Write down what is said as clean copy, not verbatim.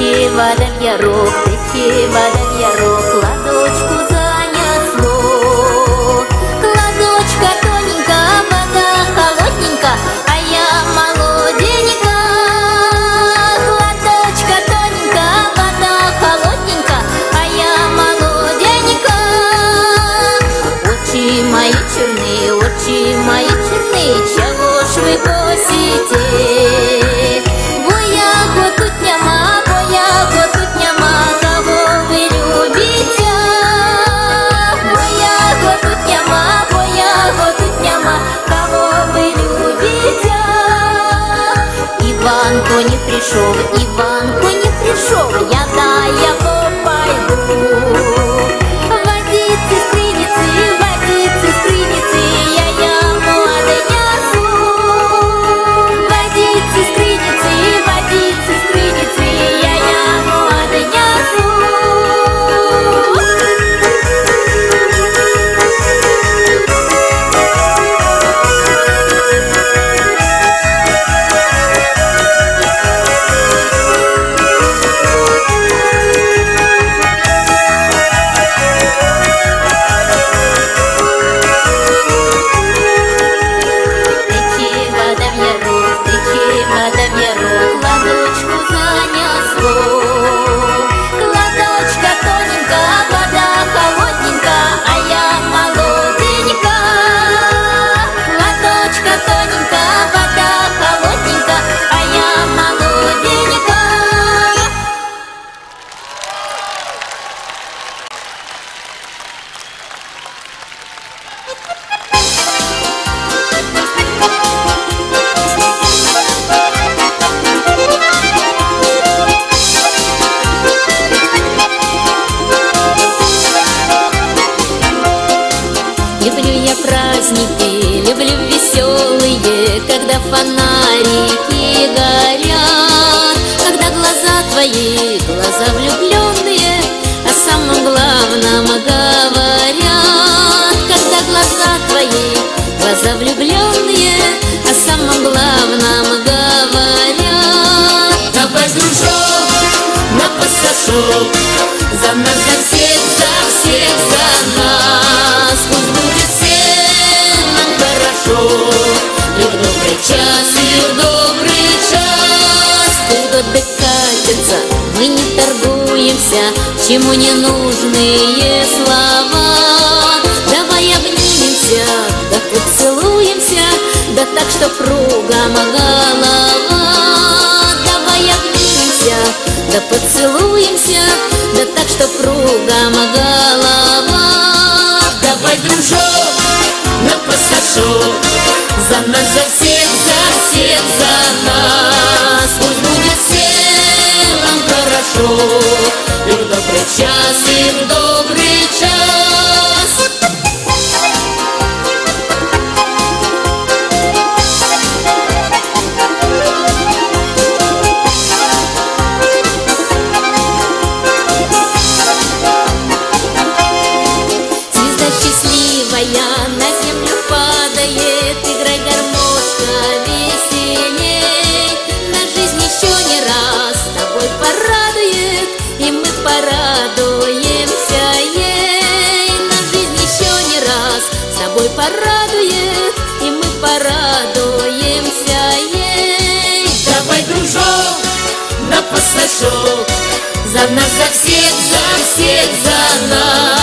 Тече вода в ярок, тече вода в ярок, ладочку занесло. Ладочка тоненька, вода холодненька, а я молоденька. Ладочка тоненька, вода холодненька, а я молоденька. Очи мои черные, чего ж вы босите? Иванко не пришел, я пойду. Водицы скриницы, я ему отнесу. Водицы скриницы, я ему отнесу. Люблю я праздники, люблю веселые, когда фонарики горят, когда глаза твои, глаза влюбленные, о самом главном говорят. Когда глаза твои, глаза влюбленные, о самом главном говорят. Давай, дружок, на пассажок, за нас, за всех, за нас. Пусть будет всем нам хорошо, и в добрый час, Пусть годы катятся, мы не торгуемся, чему не нужные слова. Давай обнимемся, да поцелуемся, да так, что кругом голова. Давай обнимемся, да поцелуемся, да так, что кругом голова. Давай, дружок, на пассажок, за нас, за всех, за нас. Пусть будет всем нам хорошо, и в добрый час, Звезда счастливая на землю падает, играй, гармошка, веселей. На жизнь еще не раз с тобой порадует, и мы порадуемся ей. На жизнь еще не раз с тобой порадует, и мы порадуемся ей. Давай, дружок, на пассажок, за нас, за всех, за нас.